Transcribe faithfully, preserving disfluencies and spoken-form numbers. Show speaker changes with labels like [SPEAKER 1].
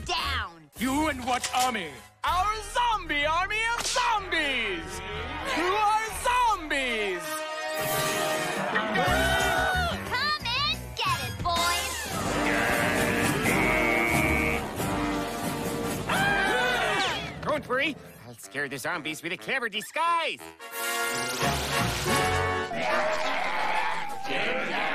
[SPEAKER 1] down!
[SPEAKER 2] You and what army? Our zombie army of zombies! Who are zombies?
[SPEAKER 1] Come and get it, boys!
[SPEAKER 3] Don't worry. I'll scare the zombies with a clever disguise.